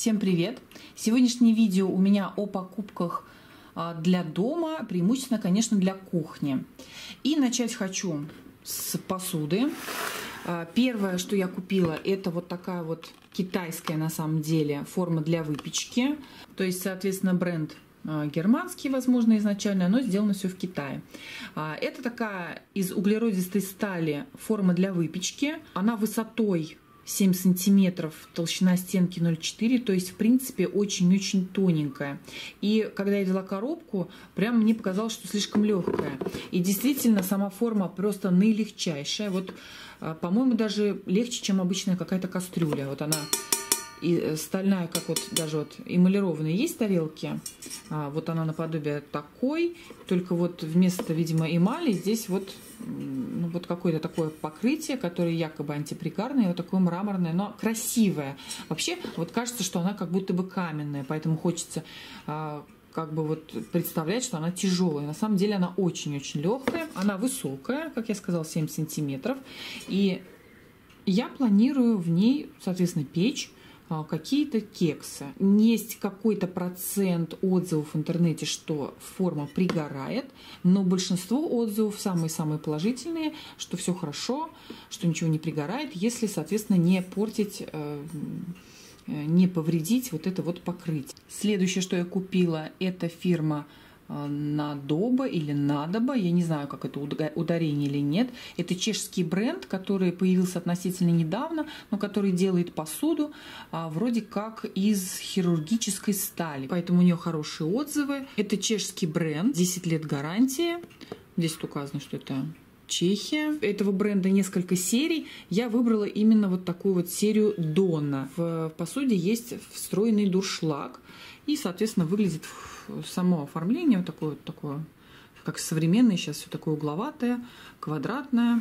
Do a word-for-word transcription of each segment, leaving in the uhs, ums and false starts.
Всем привет! Сегодняшнее видео у меня о покупках для дома, преимущественно, конечно, для кухни. И начать хочу с посуды. Первое, что я купила, это вот такая вот китайская, на самом деле, форма для выпечки. То есть, соответственно, бренд германский, возможно, изначально, но сделано все в Китае. Это такая из углеродистой стали форма для выпечки. Она высотой семь сантиметров, толщина стенки ноль целых четыре, то есть, в принципе, очень-очень тоненькая. И когда я взяла коробку, прям мне показалось, что слишком легкая. И действительно, сама форма просто наилегчайшая. Вот, по-моему, даже легче, чем обычная какая-то кастрюля. Вот она и стальная, как вот даже вот эмалированные есть тарелки. А, вот она наподобие такой, только вот вместо, видимо, эмали здесь вот, ну, вот какое-то такое покрытие, которое якобы антипригарное, вот такое мраморное, но красивое. Вообще, вот кажется, что она как будто бы каменная, поэтому хочется а, как бы вот представлять, что она тяжелая. На самом деле она очень-очень легкая, она высокая, как я сказала, семь сантиметров. И я планирую в ней, соответственно, печь какие-то кексы. Есть какой-то процент отзывов в интернете, что форма пригорает, но большинство отзывов, самые-самые положительные, что все хорошо, что ничего не пригорает, если, соответственно, не портить, не повредить вот это вот покрытие. Следующее, что я купила, это фирма Надоба или Надоба, я не знаю, как это ударение или нет. Это чешский бренд, который появился относительно недавно, но который делает посуду а, вроде как из хирургической стали. Поэтому у нее хорошие отзывы. Это чешский бренд, десять лет гарантии. Здесь указано, что это Чехия. Этого бренда несколько серий. Я выбрала именно вот такую вот серию Дона. В посуде есть встроенный дуршлаг. И, соответственно, выглядит само оформление вот такое, вот такое, как современное, сейчас все такое угловатое, квадратное.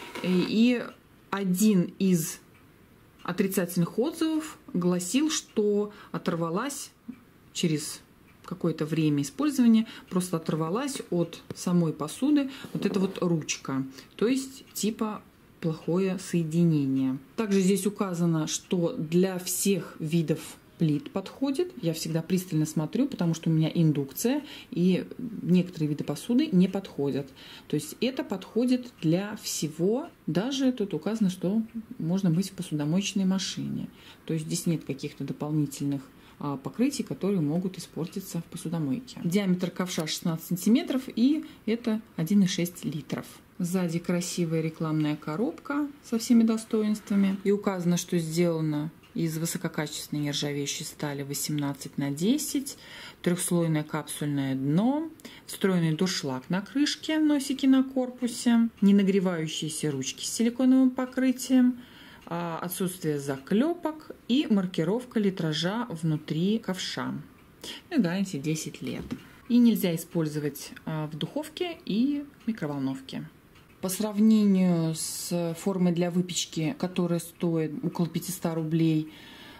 И один из отрицательных отзывов гласил, что оторвалась через какое-то время использования, просто оторвалась от самой посуды вот эта вот ручка, то есть типа плохое соединение. Также здесь указано, что для всех видов плит подходит. Я всегда пристально смотрю, потому что у меня индукция, и некоторые виды посуды не подходят. То есть это подходит для всего. Даже тут указано, что можно мыть в посудомоечной машине. То есть здесь нет каких-то дополнительных а, покрытий, которые могут испортиться в посудомойке. Диаметр ковша шестнадцать сантиметров, и это один и шесть литров. Сзади красивая рекламная коробка со всеми достоинствами. И указано, что сделано из высококачественной нержавеющей стали восемнадцать на десять, трехслойное капсульное дно, встроенный дуршлаг на крышке, носики на корпусе, ненагревающиеся ручки с силиконовым покрытием, отсутствие заклепок и маркировка литража внутри ковша. И гарантия десять лет. И нельзя использовать в духовке и микроволновке. По сравнению с формой для выпечки, которая стоит около пятисот рублей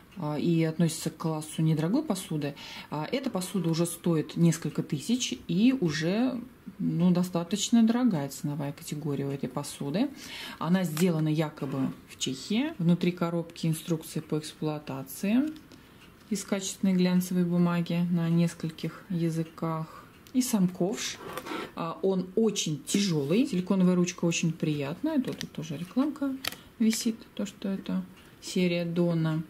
и относится к классу недорогой посуды, эта посуда уже стоит несколько тысяч и уже ну, достаточно дорогая ценовая категория у этой посуды. Она сделана якобы в Чехии. Внутри коробки инструкция по эксплуатации из качественной глянцевой бумаги на нескольких языках. И сам ковш. Он очень тяжелый. Силиконовая ручка очень приятная. Тут, тут тоже рекламка висит, то, что это серия Дона.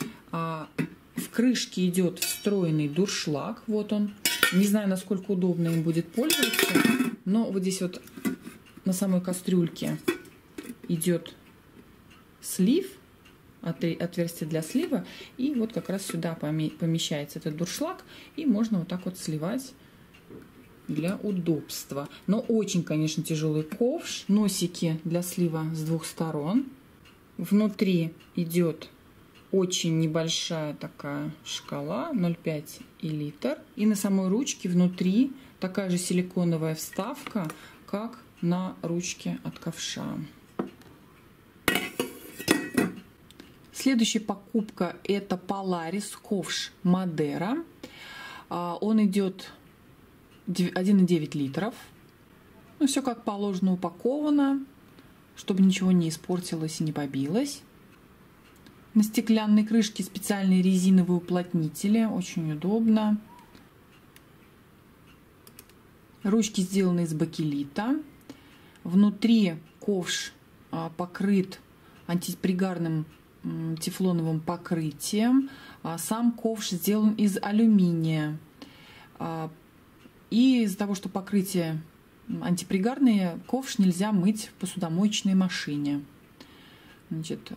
В крышке идет встроенный дуршлаг. Вот он. Не знаю, насколько удобно им будет пользоваться. Но вот здесь вот на самой кастрюльке идет слив. Отверстие для слива. И вот как раз сюда помещается этот дуршлаг. И можно вот так вот сливать для удобства. Но очень, конечно, тяжелый ковш. Носики для слива с двух сторон. Внутри идет очень небольшая такая шкала, ноль целых пять и литр. И на самой ручке внутри такая же силиконовая вставка, как на ручке от ковша. Следующая покупка — это Polaris ковш Мадера. Он идет один и девять литров. Ну, все как положено упаковано, чтобы ничего не испортилось и не побилось. На стеклянной крышке специальные резиновые уплотнители. Очень удобно. Ручки сделаны из бакелита. Внутри ковш покрыт антипригарным тефлоновым покрытием. Сам ковш сделан из алюминия. И из-за того, что покрытие антипригарное, ковш нельзя мыть в посудомоечной машине. Значит,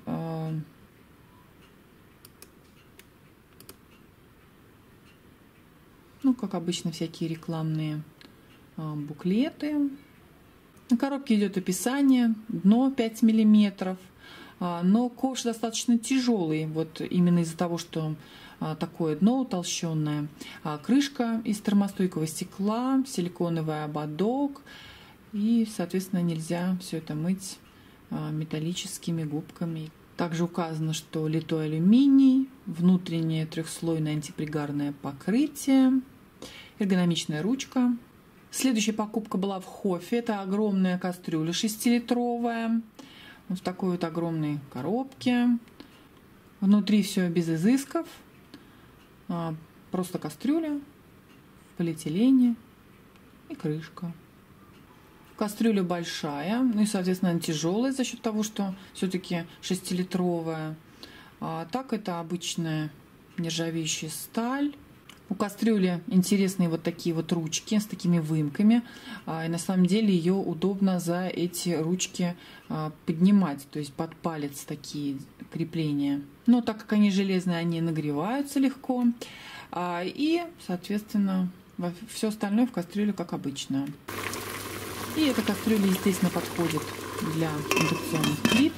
ну, как обычно, всякие рекламные буклеты. На коробке идет описание, дно пять миллиметров, но ковш достаточно тяжелый, вот именно из-за того, что такое дно утолщенное. Крышка из термостойкого стекла, силиконовый ободок, и, соответственно, нельзя все это мыть металлическими губками. Также указано, что литой алюминий, внутреннее трехслойное антипригарное покрытие, эргономичная ручка. Следующая покупка была в Хофе. Это огромная кастрюля шестилитровая. Вот в такой вот огромной коробке. Внутри все без изысков. Просто кастрюля в полиэтилене и крышка. Кастрюля большая, ну и, соответственно, она тяжелая за счет того, что все-таки шестилитровая. А так это обычная нержавеющая сталь. У кастрюли интересные вот такие вот ручки с такими выемками. И на самом деле ее удобно за эти ручки поднимать, то есть под палец такие крепления. Но так как они железные, они нагреваются легко. И, соответственно, все остальное в кастрюле как обычно. И эта кастрюля, естественно, подходит для индукционных плит.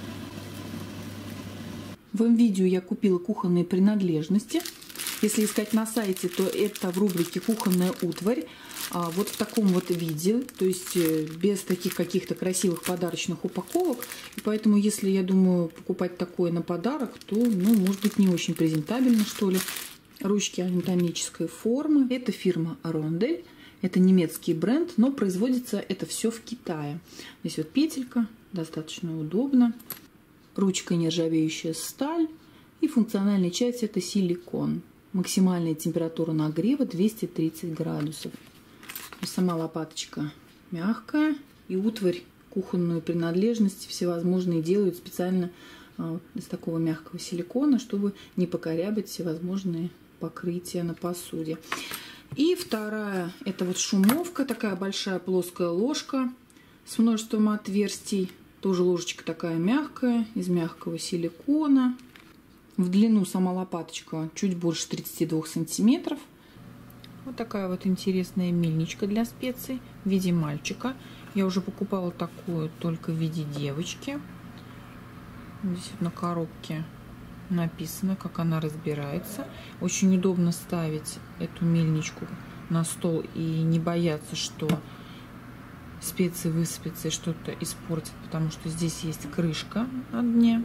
В этом видео я купила кухонные принадлежности. Если искать на сайте, то это в рубрике «Кухонная утварь». Вот в таком вот виде, то есть без таких каких-то красивых подарочных упаковок. И поэтому, если, я думаю, покупать такое на подарок, то, ну, может быть, не очень презентабельно, что ли. Ручки анатомической формы. Это фирма Rondelь. Это немецкий бренд, но производится это все в Китае. Здесь вот петелька, достаточно удобно. Ручка нержавеющая сталь. И функциональная часть это силикон. Максимальная температура нагрева двести тридцать градусов. Сама лопаточка мягкая. И утварь, кухонную принадлежность всевозможные делают специально из такого мягкого силикона, чтобы не покорябать всевозможные покрытия на посуде. И вторая, это вот шумовка, такая большая плоская ложка с множеством отверстий. Тоже ложечка такая мягкая, из мягкого силикона. В длину сама лопаточка чуть больше тридцати двух сантиметров. Вот такая вот интересная мельничка для специй в виде мальчика. Я уже покупала такую только в виде девочки. Здесь вот на коробке написано, как она разбирается. Очень удобно ставить эту мельничку на стол и не бояться, что специи высыпятся и что-то испортит, потому что здесь есть крышка на дне.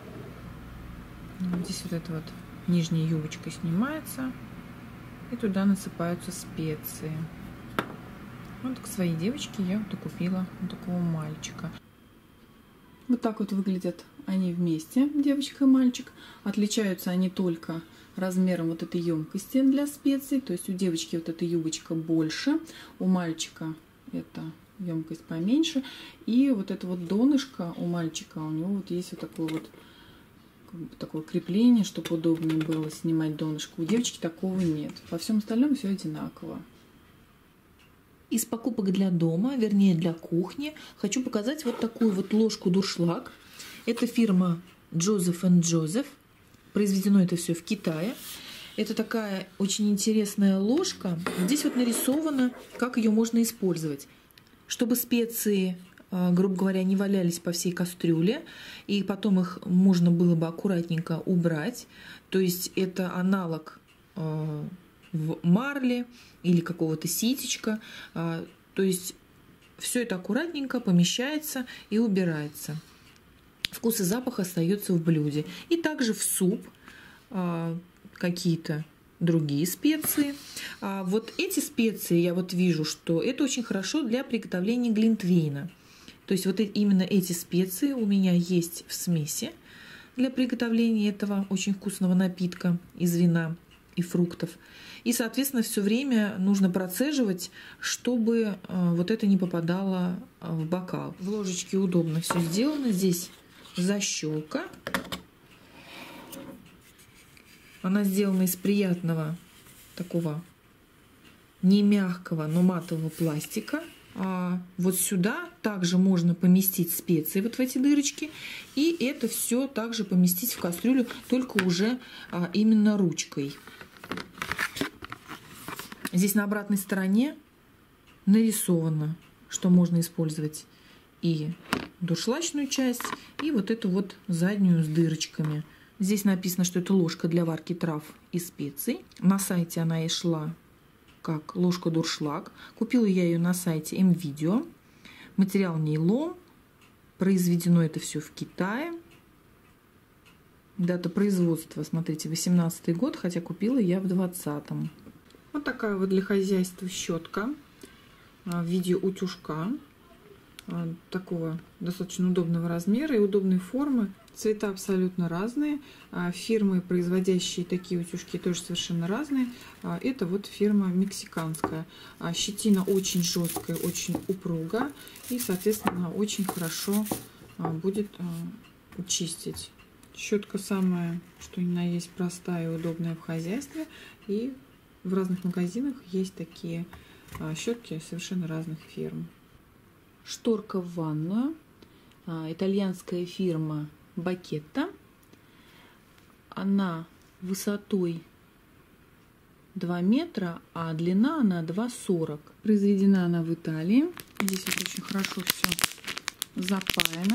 Здесь вот эта вот нижняя юбочка снимается, и туда насыпаются специи. Вот к своей девочке я вот купила вот такого мальчика. Вот так вот выглядят они вместе, девочка и мальчик. Отличаются они только размером вот этой емкости для специй. То есть у девочки вот эта юбочка больше, у мальчика эта емкость поменьше. И вот это вот донышко у мальчика, у него вот есть вот такое вот такое крепление, чтобы удобнее было снимать донышко. У девочки такого нет. Во всем остальном все одинаково. Из покупок для дома, вернее для кухни, хочу показать вот такую вот ложку-дуршлаг. Это фирма Joseph энд Joseph. Произведено это все в Китае. Это такая очень интересная ложка. Здесь вот нарисовано, как ее можно использовать. Чтобы специи, грубо говоря, не валялись по всей кастрюле, и потом их можно было бы аккуратненько убрать. То есть это аналог в марле или какого-то ситечка. То есть все это аккуратненько помещается и убирается. Вкус и запах остается в блюде. И также в суп какие-то другие специи. А вот эти специи, я вот вижу, что это очень хорошо для приготовления глинтвейна. То есть вот именно эти специи у меня есть в смеси. для приготовления этого очень вкусного напитка из вина и фруктов. И, соответственно, все время нужно процеживать, чтобы вот это не попадало в бокал. В ложечке удобно все сделано. Здесь защелка. Она сделана из приятного такого не мягкого, но матового пластика. А вот сюда также можно поместить специи вот в эти дырочки. И это все также поместить в кастрюлю, только уже а, именно ручкой. Здесь на обратной стороне нарисовано, что можно использовать и дуршлачную часть, и вот эту вот заднюю с дырочками. Здесь написано, что это ложка для варки трав и специй. На сайте она и шла как ложка дуршлаг. Купила я ее на сайте МВидео. Материал нейлон. Произведено это все в Китае. Дата производства, смотрите, восемнадцатый год, хотя купила я в двадцатом. Вот такая вот для хозяйства щетка в виде утюжка. Такого достаточно удобного размера и удобной формы. Цвета абсолютно разные. Фирмы, производящие такие утюжки, тоже совершенно разные. Это вот фирма мексиканская. Щетина очень жесткая, очень упруга. И, соответственно, очень хорошо будет чистить. Щетка самая, что ни на есть, простая и удобная в хозяйстве. И в разных магазинах есть такие щетки совершенно разных фирм. Шторка в ванную. Итальянская фирма Бакетта. Она высотой два метра, а длина она два сорок. Произведена она в Италии. Здесь вот очень хорошо все запаяно.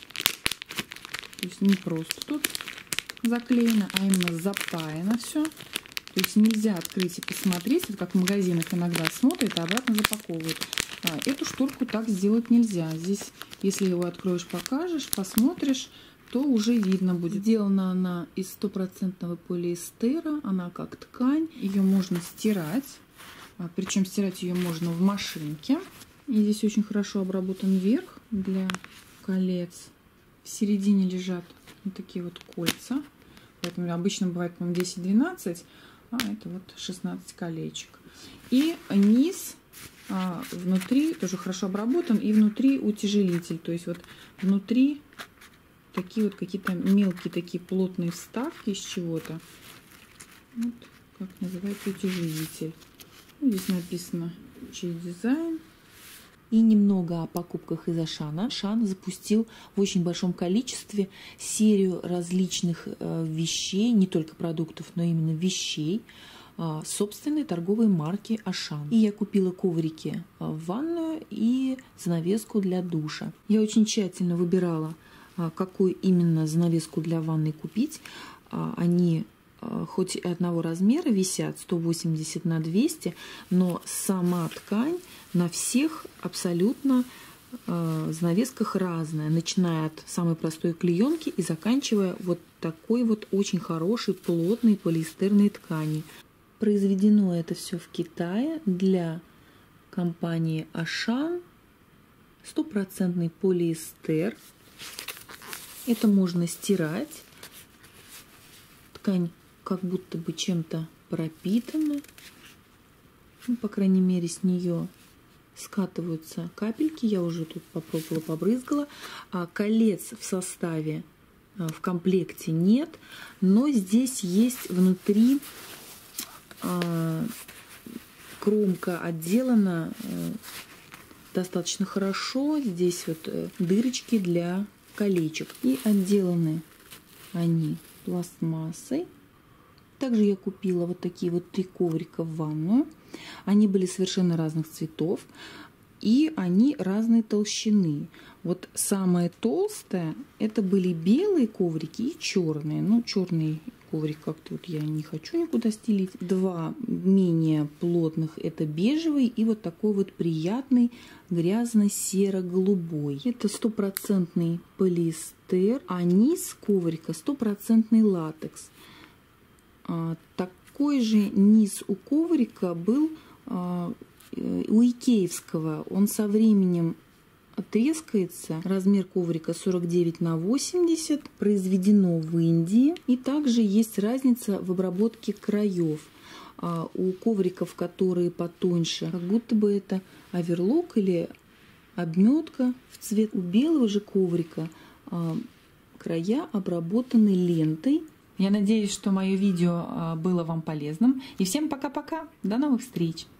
То есть не просто тут заклеено, а именно запаяно все. То есть нельзя открыть и посмотреть, вот как в магазинах иногда смотрят, а обратно запаковывают. А, эту шторку так сделать нельзя. Здесь, если его откроешь, покажешь, посмотришь, то уже видно будет. Сделана она из стопроцентного полиэстера, она как ткань. Ее можно стирать, а, причем стирать ее можно в машинке. И здесь очень хорошо обработан верх для колец. В середине лежат вот такие вот кольца. Поэтому обычно бывает, по-моему, десять-двенадцать, а это вот шестнадцать колечек. И низ а, внутри тоже хорошо обработан, и внутри утяжелитель. То есть вот внутри такие вот какие-то мелкие такие плотные вставки из чего-то. Вот как называется утяжелитель. Здесь написано чей дизайн. И немного о покупках из Ашана. Ашан запустил в очень большом количестве серию различных вещей, не только продуктов, но именно вещей, собственной торговой марки Ашан. И я купила коврики в ванную и занавеску для душа. Я очень тщательно выбирала, какую именно занавеску для ванны купить. Они хоть и одного размера висят, сто восемьдесят на двести, но сама ткань на всех абсолютно э, занавесках разная, начиная от самой простой клеенки и заканчивая вот такой вот очень хорошей плотной полиэстерной ткани. Произведено это все в Китае для компании Ашан. Стопроцентный полиэстер. Это можно стирать. Ткань как будто бы чем-то пропитана. Ну, по крайней мере, с нее скатываются капельки. Я уже тут попробовала, побрызгала. А колец в составе, в комплекте нет. Но здесь есть внутри а, кромка отделана а, достаточно хорошо. Здесь вот дырочки для колечек. И отделаны они пластмассой. Также я купила вот такие вот три коврика в ванную. Они были совершенно разных цветов. И они разной толщины. Вот самое толстое, это были белые коврики и черные. Ну, черный коврик как-то вот я не хочу никуда стелить. Два менее плотных, это бежевый и вот такой вот приятный грязно-серо-голубой. Это стопроцентный полиэстер, а низ коврика стопроцентный латекс. А, такой же низ у коврика был а, у икеевского. Он со временем трескается. Размер коврика сорок девять на восемьдесят. Произведено в Индии. И также есть разница в обработке краев. А у ковриков, которые потоньше, как будто бы это оверлок или обметка в цвет. У белого же коврика а, края обработаны лентой. Я надеюсь, что мое видео было вам полезным. И всем пока-пока. До новых встреч!